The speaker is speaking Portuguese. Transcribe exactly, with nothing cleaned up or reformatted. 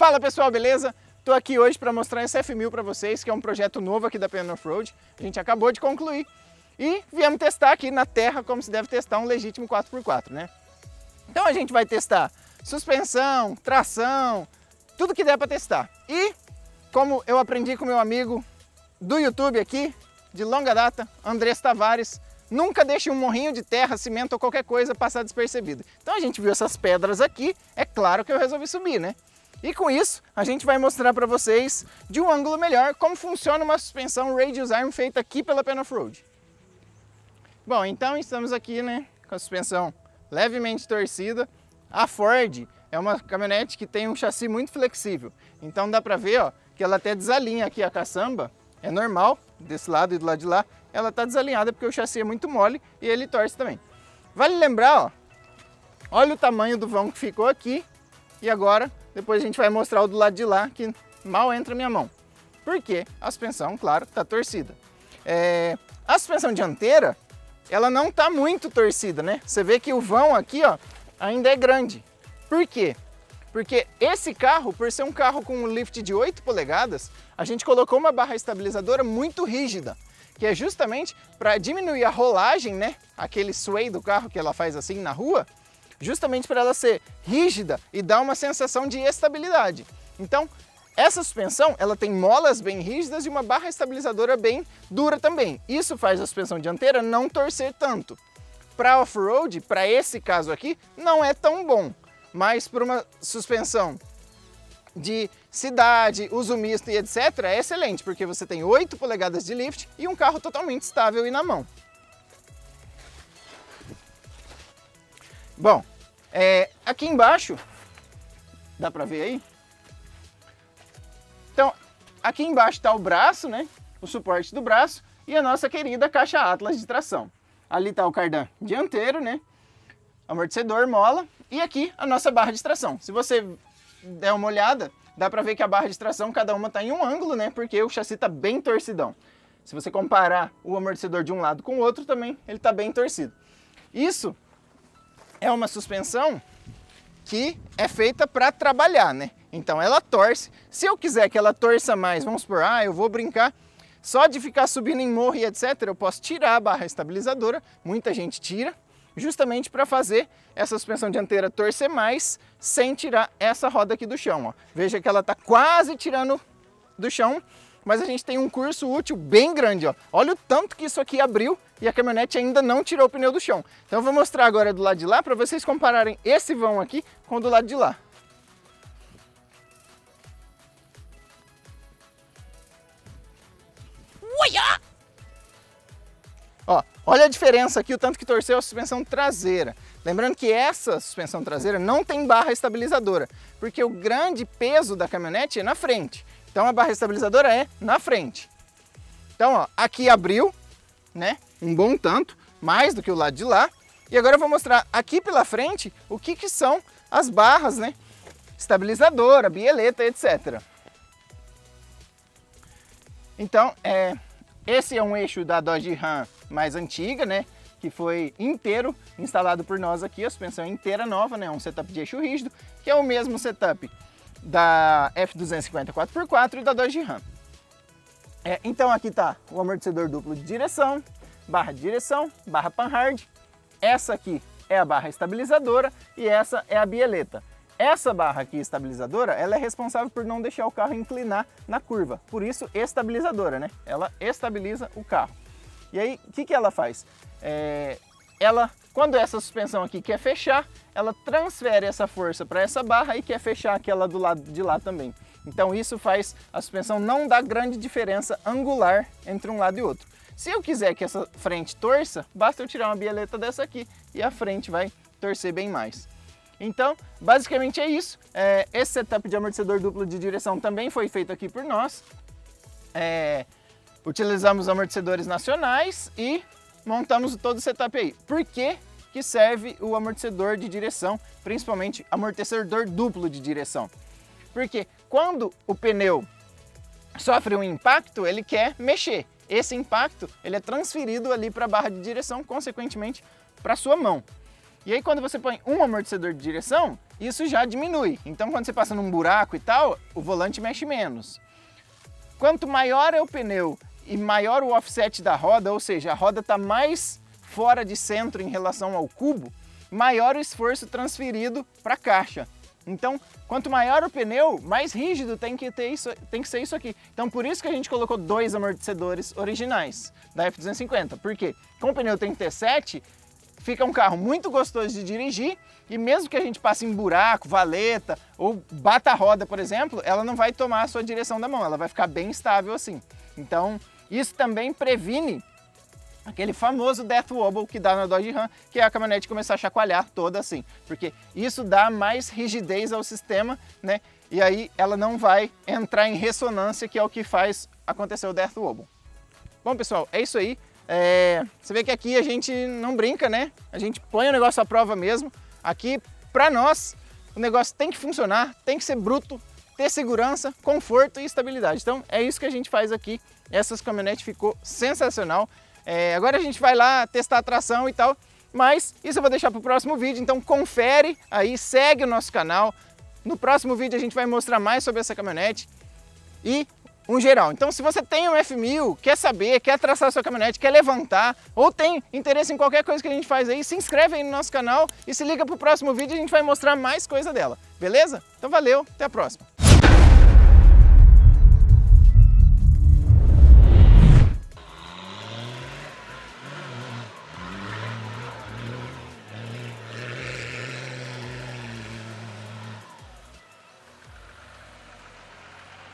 Fala pessoal, beleza? Tô aqui hoje para mostrar esse F mil para vocês, que é um projeto novo aqui da Penn Offroad. A gente acabou de concluir e viemos testar aqui na terra como se deve testar um legítimo quatro por quatro, né? Então a gente vai testar suspensão, tração, tudo que der para testar. E como eu aprendi com meu amigo do YouTube aqui, de longa data, Andrés Tavares, nunca deixe um morrinho de terra, cimento ou qualquer coisa passar despercebido. Então a gente viu essas pedras aqui, é claro que eu resolvi subir, né? E com isso, a gente vai mostrar para vocês, de um ângulo melhor, como funciona uma suspensão Radius Arm feita aqui pela Penn Offroad. Bom, então estamos aqui, né, com a suspensão levemente torcida. A Ford é uma caminhonete que tem um chassi muito flexível. Então dá para ver, ó, que ela até desalinha aqui a caçamba. É normal, desse lado e do lado de lá, ela está desalinhada porque o chassi é muito mole e ele torce também. Vale lembrar, ó, olha o tamanho do vão que ficou aqui e agora... Depois a gente vai mostrar o do lado de lá, que mal entra a minha mão. Por quê? A suspensão, claro, está torcida. É... A suspensão dianteira, ela não está muito torcida, né? Você vê que o vão aqui, ó, ainda é grande. Por quê? Porque esse carro, por ser um carro com um lift de oito polegadas, a gente colocou uma barra estabilizadora muito rígida, que é justamente para diminuir a rolagem, né? Aquele sway do carro que ela faz assim na rua, justamente para ela ser rígida e dar uma sensação de estabilidade. Então, essa suspensão, ela tem molas bem rígidas e uma barra estabilizadora bem dura também. Isso faz a suspensão dianteira não torcer tanto. Para off-road, para esse caso aqui, não é tão bom, mas para uma suspensão de cidade, uso misto e etcétera, é excelente, porque você tem oito polegadas de lift e um carro totalmente estável e na mão. Bom, é, aqui embaixo, dá para ver aí? Então, aqui embaixo está o braço, né? O suporte do braço e a nossa querida caixa Atlas de tração. Ali está o cardan dianteiro, né? Amortecedor, mola e aqui a nossa barra de tração. Se você der uma olhada, dá para ver que a barra de tração, cada uma está em um ângulo, né? Porque o chassi está bem torcidão. Se você comparar o amortecedor de um lado com o outro também, ele está bem torcido. Isso é uma suspensão que é feita para trabalhar, né? Então ela torce. Se eu quiser que ela torça mais, vamos supor, ah, eu vou brincar só de ficar subindo em morro e etcétera, eu posso tirar a barra estabilizadora, muita gente tira, justamente para fazer essa suspensão dianteira torcer mais, sem tirar essa roda aqui do chão, ó. Veja que ela está quase tirando do chão, mas a gente tem um curso útil bem grande, ó. Olha o tanto que isso aqui abriu e a caminhonete ainda não tirou o pneu do chão. Então eu vou mostrar agora do lado de lá para vocês compararem esse vão aqui com o do lado de lá. Uia! Ó, olha a diferença aqui, o tanto que torceu a suspensão traseira. Lembrando que essa suspensão traseira não tem barra estabilizadora, porque o grande peso da caminhonete é na frente. Então a barra estabilizadora é na frente. Então, ó, aqui abriu, né, um bom tanto, mais do que o lado de lá. E agora eu vou mostrar aqui pela frente o que que são as barras, né, estabilizadora, bieleta, etcétera. Então, é, esse é um eixo da Dodge Ram mais antiga, né, que foi inteiro instalado por nós aqui, a suspensão inteira nova, né, um setup de eixo rígido, que é o mesmo setup da F duzentos e cinquenta quatro por quatro e da Dodge Ram. É, então aqui está o amortecedor duplo de direção, barra de direção, barra panhard. Essa aqui é a barra estabilizadora e essa é a bieleta. Essa barra aqui estabilizadora, ela é responsável por não deixar o carro inclinar na curva, por isso estabilizadora, né? Ela estabiliza o carro. E aí, o que que ela faz? É, ela, quando essa suspensão aqui quer fechar, ela transfere essa força para essa barra e quer fechar aquela do lado de lá também. Então isso faz a suspensão não dar grande diferença angular entre um lado e outro. Se eu quiser que essa frente torça, basta eu tirar uma bieleta dessa aqui e a frente vai torcer bem mais. Então, basicamente é isso. É, esse setup de amortecedor duplo de direção também foi feito aqui por nós. É, utilizamos amortecedores nacionais e montamos todo o setup aí. Por que que serve o amortecedor de direção, principalmente amortecedor duplo de direção? Porque quando o pneu sofre um impacto, ele quer mexer. Esse impacto ele é transferido ali para a barra de direção, consequentemente para a sua mão. E aí quando você põe um amortecedor de direção, isso já diminui. Então quando você passa num buraco e tal, o volante mexe menos. Quanto maior é o pneu e maior o offset da roda, ou seja, a roda está mais fora de centro em relação ao cubo, maior o esforço transferido para a caixa. Então, quanto maior o pneu, mais rígido tem que, ter isso, tem que ser isso aqui. Então, por isso que a gente colocou dois amortecedores originais da F duzentos e cinquenta. Por quê? Com o pneu trinta e sete, fica um carro muito gostoso de dirigir e mesmo que a gente passe em buraco, valeta ou bata a roda, por exemplo, ela não vai tomar a sua direção da mão, ela vai ficar bem estável assim. Então, isso também previne aquele famoso death wobble que dá na Dodge Ram, que é a caminhonete começar a chacoalhar toda assim, porque isso dá mais rigidez ao sistema, né? E aí ela não vai entrar em ressonância, que é o que faz acontecer o death wobble. Bom, pessoal, é isso aí. É... Você vê que aqui a gente não brinca, né? A gente põe o negócio à prova mesmo. Aqui, para nós, o negócio tem que funcionar, tem que ser bruto, ter segurança, conforto e estabilidade. Então, é isso que a gente faz aqui. Essas caminhonetes ficou sensacional. É, agora a gente vai lá testar a tração e tal, mas isso eu vou deixar para o próximo vídeo, então confere aí, segue o nosso canal. No próximo vídeo a gente vai mostrar mais sobre essa caminhonete e um geral. Então se você tem um F mil, quer saber, quer traçar a sua caminhonete, quer levantar ou tem interesse em qualquer coisa que a gente faz aí, se inscreve aí no nosso canal e se liga para o próximo vídeo, a gente vai mostrar mais coisa dela, beleza? Então valeu, até a próxima!